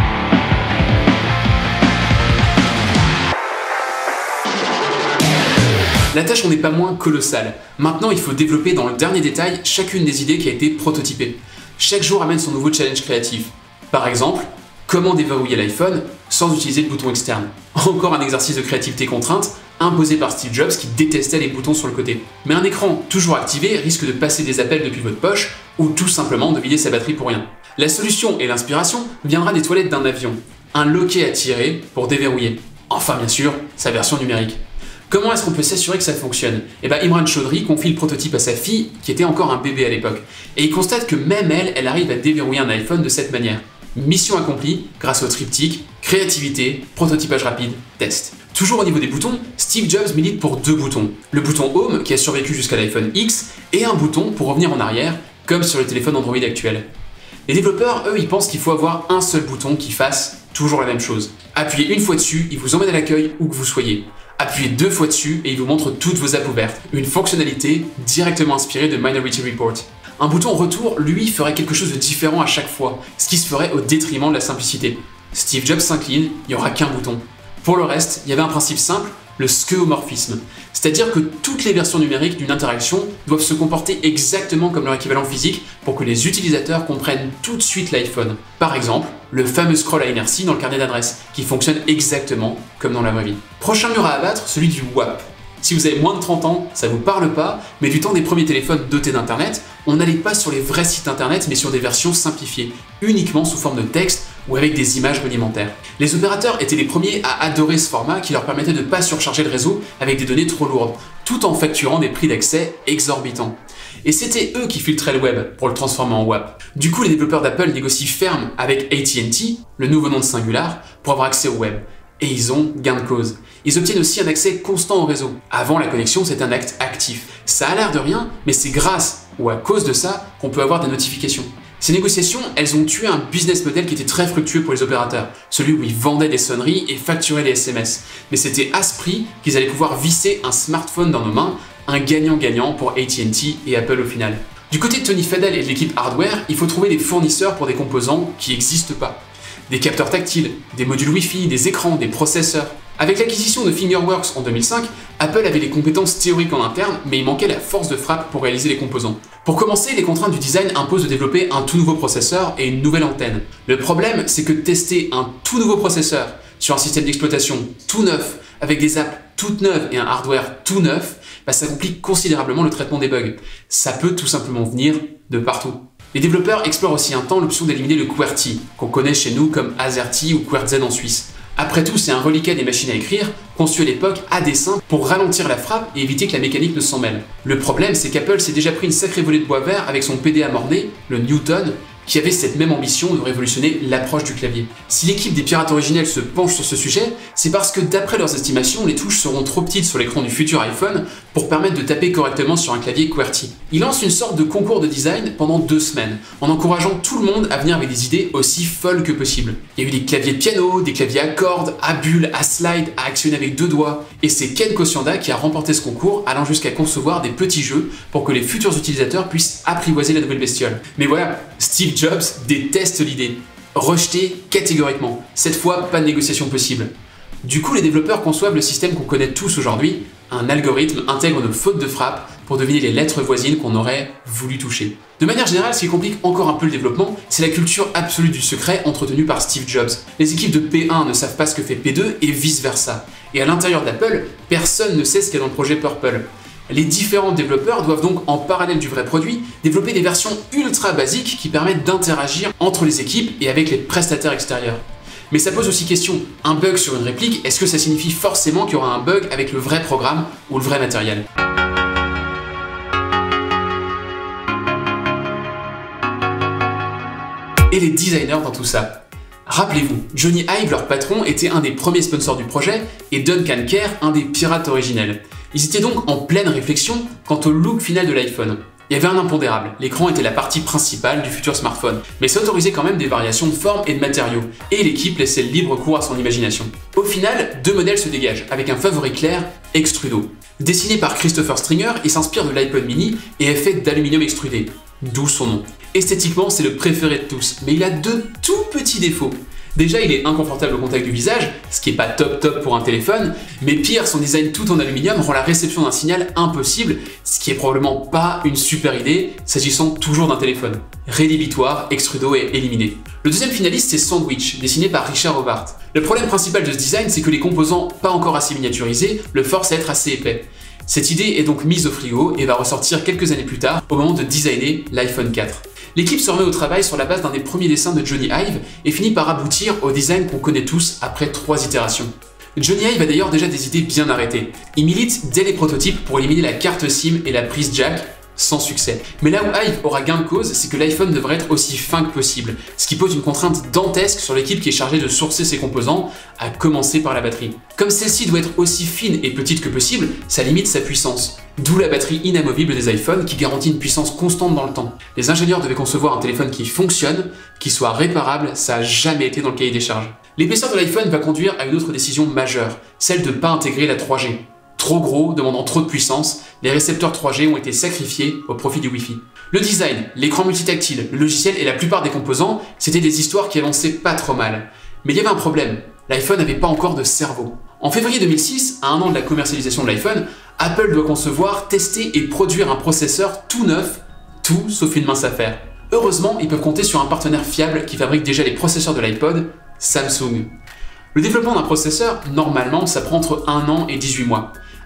A: La tâche n'en est pas moins colossale. Maintenant, il faut développer dans le dernier détail chacune des idées qui a été prototypée. Chaque jour amène son nouveau challenge créatif. Par exemple, comment déverrouiller l'iPhone sans utiliser de bouton externe. Encore un exercice de créativité contrainte imposé par Steve Jobs qui détestait les boutons sur le côté. Mais un écran toujours activé risque de passer des appels depuis votre poche ou tout simplement de vider sa batterie pour rien. La solution et l'inspiration viendra des toilettes d'un avion. Un loquet à tirer pour déverrouiller. Enfin bien sûr, sa version numérique. Comment est-ce qu'on peut s'assurer que ça fonctionne? Eh bien, Imran Chaudhry confie le prototype à sa fille, qui était encore un bébé à l'époque, et il constate que même elle, elle arrive à déverrouiller un iPhone de cette manière. Mission accomplie grâce au triptyque, créativité, prototypage rapide, test. Toujours au niveau des boutons, Steve Jobs milite pour deux boutons. Le bouton Home, qui a survécu jusqu'à l'iPhone X, et un bouton pour revenir en arrière, comme sur les téléphones Android actuels. Les développeurs, eux, ils pensent qu'il faut avoir un seul bouton qui fasse toujours la même chose. Appuyez une fois dessus, il vous emmène à l'accueil où que vous soyez. Appuyez deux fois dessus et il vous montre toutes vos apps ouvertes. Une fonctionnalité directement inspirée de Minority Report. Un bouton retour, lui, ferait quelque chose de différent à chaque fois, ce qui se ferait au détriment de la simplicité. Steve Jobs s'incline, il n'y aura qu'un bouton. Pour le reste, il y avait un principe simple, le skeuomorphisme. C'est-à-dire que toutes les versions numériques d'une interaction doivent se comporter exactement comme leur équivalent physique pour que les utilisateurs comprennent tout de suite l'iPhone. Par exemple, le fameux scroll à inertie dans le carnet d'adresses, qui fonctionne exactement comme dans la vraie vie. Prochain mur à abattre, celui du W A P. Si vous avez moins de trente ans, ça vous parle pas, mais du temps des premiers téléphones dotés d'internet, on n'allait pas sur les vrais sites internet mais sur des versions simplifiées, uniquement sous forme de texte ou avec des images rudimentaires. Les opérateurs étaient les premiers à adorer ce format qui leur permettait de ne pas surcharger le réseau avec des données trop lourdes, tout en facturant des prix d'accès exorbitants. Et c'était eux qui filtraient le web pour le transformer en W A P. Du coup, les développeurs d'Apple négocient ferme avec A T and T, le nouveau nom de Singular, pour avoir accès au web. Et ils ont gain de cause. Ils obtiennent aussi un accès constant au réseau. Avant, la connexion, c'est un acte actif. Ça a l'air de rien, mais c'est grâce ou à cause de ça qu'on peut avoir des notifications. Ces négociations, elles ont tué un business model qui était très fructueux pour les opérateurs, celui où ils vendaient des sonneries et facturaient les S M S. Mais c'était à ce prix qu'ils allaient pouvoir visser un smartphone dans nos mains, un gagnant-gagnant pour A T and T et Apple au final. Du côté de Tony Fadell et de l'équipe hardware, il faut trouver des fournisseurs pour des composants qui n'existent pas. Des capteurs tactiles, des modules Wi-Fi, des écrans, des processeurs. Avec l'acquisition de Fingerworks en deux mille cinq, Apple avait les compétences théoriques en interne, mais il manquait la force de frappe pour réaliser les composants. Pour commencer, les contraintes du design imposent de développer un tout nouveau processeur et une nouvelle antenne. Le problème, c'est que tester un tout nouveau processeur sur un système d'exploitation tout neuf, avec des apps toutes neuves et un hardware tout neuf, bah ça complique considérablement le traitement des bugs. Ça peut tout simplement venir de partout. Les développeurs explorent aussi un temps l'option d'éliminer le QWERTY, qu'on connaît chez nous comme AZERTY ou QWERTZ en Suisse. Après tout, c'est un reliquat des machines à écrire, conçu à l'époque à dessein pour ralentir la frappe et éviter que la mécanique ne s'en mêle. Le problème, c'est qu'Apple s'est déjà pris une sacrée volée de bois vert avec son P D A mort-né, le Newton, qui avait cette même ambition de révolutionner l'approche du clavier. Si l'équipe des pirates originels se penche sur ce sujet, c'est parce que d'après leurs estimations, les touches seront trop petites sur l'écran du futur iPhone pour permettre de taper correctement sur un clavier QWERTY. Ils lancent une sorte de concours de design pendant deux semaines, en encourageant tout le monde à venir avec des idées aussi folles que possible. Il y a eu des claviers de piano, des claviers à cordes, à bulles, à slide, à actionner avec deux doigts, et c'est Ken Kocianda qui a remporté ce concours, allant jusqu'à concevoir des petits jeux pour que les futurs utilisateurs puissent apprivoiser la nouvelle bestiole. Mais voilà, Steve Jobs déteste l'idée. Rejeté catégoriquement. Cette fois, pas de négociation possible. Du coup, les développeurs conçoivent le système qu'on connaît tous aujourd'hui. Un algorithme intègre nos fautes de frappe pour deviner les lettres voisines qu'on aurait voulu toucher. De manière générale, ce qui complique encore un peu le développement, c'est la culture absolue du secret entretenue par Steve Jobs. Les équipes de P un ne savent pas ce que fait P deux et vice versa. Et à l'intérieur d'Apple, personne ne sait ce qu'il y a dans le projet Purple. Les différents développeurs doivent donc, en parallèle du vrai produit, développer des versions ultra basiques qui permettent d'interagir entre les équipes et avec les prestataires extérieurs. Mais ça pose aussi question, un bug sur une réplique, est-ce que ça signifie forcément qu'il y aura un bug avec le vrai programme ou le vrai matériel ? Et les designers dans tout ça ? Rappelez-vous, Johnny Ive, leur patron, était un des premiers sponsors du projet et Duncan Kerr, un des pirates originels. Ils étaient donc en pleine réflexion quant au look final de l'iPhone. Il y avait un impondérable, l'écran était la partie principale du futur smartphone, mais ça autorisait quand même des variations de forme et de matériaux, et l'équipe laissait le libre cours à son imagination. Au final, deux modèles se dégagent, avec un favori clair, Extrudo. Dessiné par Christopher Stringer, il s'inspire de l'iPod mini et est fait d'aluminium extrudé, d'où son nom. Esthétiquement, c'est le préféré de tous, mais il a deux tout petits défauts. Déjà, il est inconfortable au contact du visage, ce qui est pas top top pour un téléphone, mais pire, son design tout en aluminium rend la réception d'un signal impossible, ce qui est probablement pas une super idée, s'agissant toujours d'un téléphone. Rédhibitoire, Extrudo est éliminé. Le deuxième finaliste, c'est Sandwich, dessiné par Richard Hobart. Le problème principal de ce design, c'est que les composants pas encore assez miniaturisés le forcent à être assez épais. Cette idée est donc mise au frigo et va ressortir quelques années plus tard, au moment de designer l'iPhone quatre. L'équipe se remet au travail sur la base d'un des premiers dessins de Johnny Ive et finit par aboutir au design qu'on connaît tous après trois itérations. Johnny Ive a d'ailleurs déjà des idées bien arrêtées. Il milite dès les prototypes pour éliminer la carte SIM et la prise jack, sans succès. Mais là où Ive aura gain de cause, c'est que l'iPhone devrait être aussi fin que possible, ce qui pose une contrainte dantesque sur l'équipe qui est chargée de sourcer ses composants, à commencer par la batterie. Comme celle-ci doit être aussi fine et petite que possible, ça limite sa puissance. D'où la batterie inamovible des iPhones qui garantit une puissance constante dans le temps. Les ingénieurs devaient concevoir un téléphone qui fonctionne, qui soit réparable, ça n'a jamais été dans le cahier des charges. L'épaisseur de l'iPhone va conduire à une autre décision majeure, celle de ne pas intégrer la trois G. Trop gros, demandant trop de puissance, les récepteurs trois G ont été sacrifiés au profit du Wi-Fi. Le design, l'écran multitactile, le logiciel et la plupart des composants, c'était des histoires qui avançaient pas trop mal. Mais il y avait un problème, l'iPhone n'avait pas encore de cerveau. En février deux mille six, à un an de la commercialisation de l'iPhone, Apple doit concevoir, tester et produire un processeur tout neuf, tout sauf une mince affaire. Heureusement, ils peuvent compter sur un partenaire fiable qui fabrique déjà les processeurs de l'iPod, Samsung. Le développement d'un processeur, normalement, ça prend entre un an et dix-huit mois.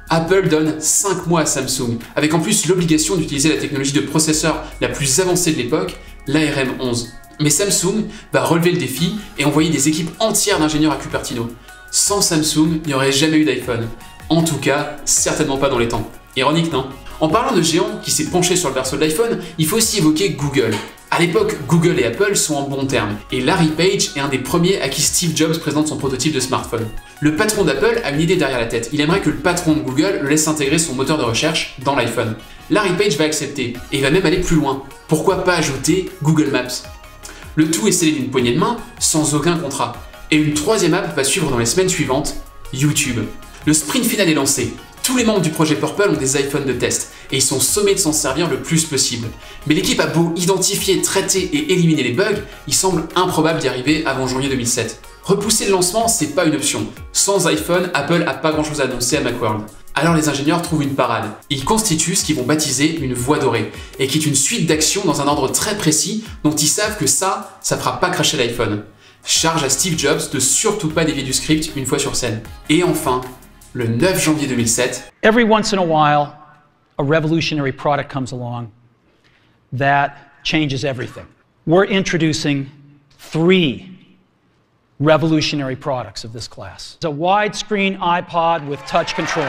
A: Apple donne cinq mois à Samsung, avec en plus l'obligation d'utiliser la technologie de processeur la plus avancée de l'époque, l'A R M onze. Mais Samsung va relever le défi et envoyer des équipes entières d'ingénieurs à Cupertino. Sans Samsung, il n'y aurait jamais eu d'iPhone. En tout cas, certainement pas dans les temps. Ironique, non? En parlant de géant qui s'est penché sur le berceau de l'iPhone, il faut aussi évoquer Google. À l'époque, Google et Apple sont en bons termes, et Larry Page est un des premiers à qui Steve Jobs présente son prototype de smartphone. Le patron d'Apple a une idée derrière la tête, il aimerait que le patron de Google le laisse intégrer son moteur de recherche dans l'iPhone. Larry Page va accepter, et il va même aller plus loin. Pourquoi pas ajouter Google Maps? Le tout est scellé d'une poignée de main, sans aucun contrat. Et une troisième app va suivre dans les semaines suivantes, YouTube. Le sprint final est lancé. Tous les membres du projet Purple ont des iPhones de test, et ils sont sommés de s'en servir le plus possible. Mais l'équipe a beau identifier, traiter et éliminer les bugs, il semble improbable d'y arriver avant janvier deux mille sept. Repousser le lancement, c'est pas une option. Sans iPhone, Apple a pas grand chose à annoncer à Macworld. Alors les ingénieurs trouvent une parade. Ils constituent ce qu'ils vont baptiser une voie dorée, et qui est une suite d'actions dans un ordre très précis dont ils savent que ça, ça fera pas cracher l'iPhone. Charge à Steve Jobs de surtout pas dévier du script une fois sur scène. Et enfin, le neuf janvier deux mille sept.
B: Every once in a while, a revolutionary product comes along that changes everything. We're introducing three revolutionary products of this class. It's a widescreen iPod with touch controls.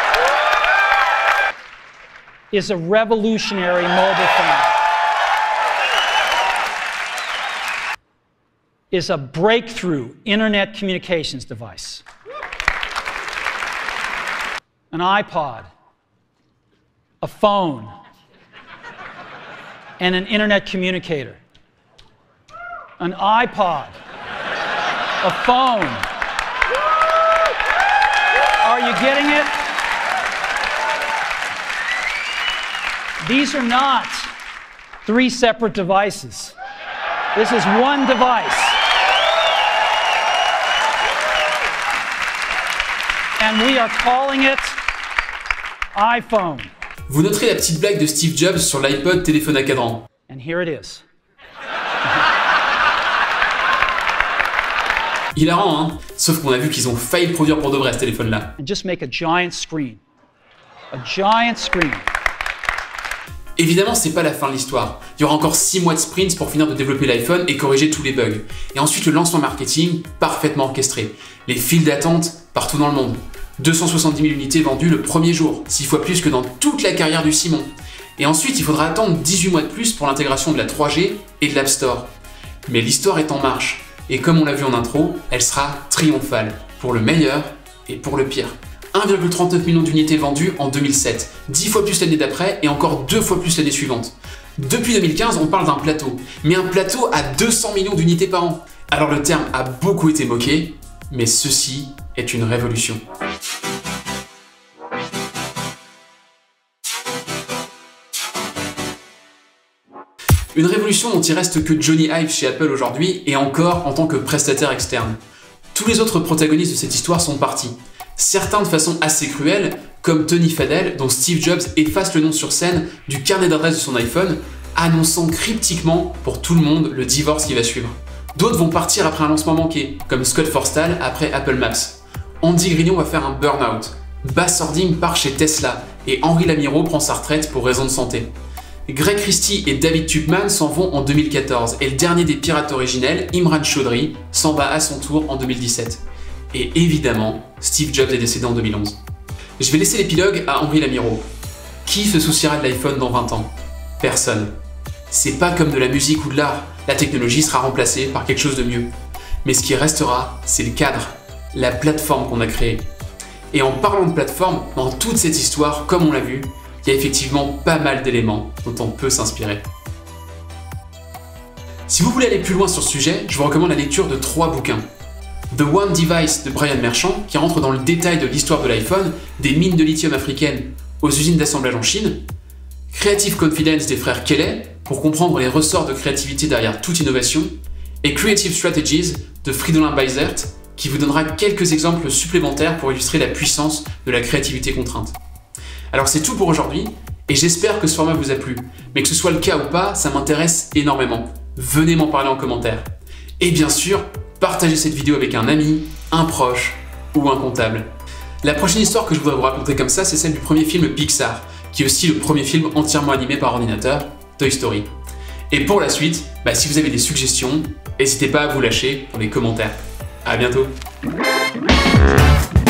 B: It's a revolutionary mobile phone. It's a breakthrough internet communications device. An iPod, a phone, and an internet communicator. An iPod, a phone. Are you getting it? These are not three separate devices. This is one device. And we are calling it iPhone.
A: Vous noterez la petite blague de Steve Jobs sur l'iPod téléphone à cadran.
B: And here it is.
A: Hilarant, hein? Sauf qu'on a vu qu'ils ont failli le produire pour de vrai ce téléphone-là.
B: And just make a giant screen. A giant screen.
A: Évidemment, c'est pas la fin de l'histoire. Il y aura encore six mois de sprints pour finir de développer l'iPhone et corriger tous les bugs. Et ensuite le lancement marketing parfaitement orchestré. Les files d'attente partout dans le monde. deux cent soixante-dix mille unités vendues le premier jour, six fois plus que dans toute la carrière du Simon. Et ensuite, il faudra attendre dix-huit mois de plus pour l'intégration de la trois G et de l'App Store. Mais l'histoire est en marche, et comme on l'a vu en intro, elle sera triomphale, pour le meilleur et pour le pire. un virgule trente-neuf million d'unités vendues en deux mille sept, dix fois plus l'année d'après et encore deux fois plus l'année suivante. Depuis deux mille quinze, on parle d'un plateau, mais un plateau à deux cents millions d'unités par an. Alors le terme a beaucoup été moqué, mais ceci est une révolution. Une révolution dont il reste que Johnny Ive chez Apple aujourd'hui, et encore en tant que prestataire externe. Tous les autres protagonistes de cette histoire sont partis. Certains de façon assez cruelle, comme Tony Fadell, dont Steve Jobs efface le nom sur scène du carnet d'adresse de son iPhone, annonçant cryptiquement pour tout le monde le divorce qui va suivre. D'autres vont partir après un lancement manqué, comme Scott Forstall après Apple Maps. Andy Grignon va faire un burn-out. Bas Ording part chez Tesla, et Henri Lamiro prend sa retraite pour raison de santé. Greg Christie et David Tubman s'en vont en deux mille quatorze, et le dernier des pirates originels, Imran Chaudhry, s'en va à son tour en deux mille dix-sept. Et évidemment, Steve Jobs est décédé en deux mille onze. Je vais laisser l'épilogue à Henri Lamiro. Qui se souciera de l'iPhone dans vingt ans? Personne. C'est pas comme de la musique ou de l'art, la technologie sera remplacée par quelque chose de mieux. Mais ce qui restera, c'est le cadre, la plateforme qu'on a créée. Et en parlant de plateforme, dans toute cette histoire, comme on l'a vu, il y a effectivement pas mal d'éléments dont on peut s'inspirer. Si vous voulez aller plus loin sur ce sujet, je vous recommande la lecture de trois bouquins. The One Device de Brian Merchant, qui rentre dans le détail de l'histoire de l'iPhone, des mines de lithium africaines aux usines d'assemblage en Chine. Creative Confidence des frères Kelley, pour comprendre les ressorts de créativité derrière toute innovation. Et Creative Strategies de Fridolin Beizert, qui vous donnera quelques exemples supplémentaires pour illustrer la puissance de la créativité contrainte. Alors c'est tout pour aujourd'hui, et j'espère que ce format vous a plu. Mais que ce soit le cas ou pas, ça m'intéresse énormément. Venez m'en parler en commentaire. Et bien sûr, partagez cette vidéo avec un ami, un proche ou un comptable. La prochaine histoire que je voudrais vous raconter comme ça, c'est celle du premier film Pixar, qui est aussi le premier film entièrement animé par ordinateur, Toy Story. Et pour la suite, bah, si vous avez des suggestions, n'hésitez pas à vous lâcher dans les commentaires. À bientôt.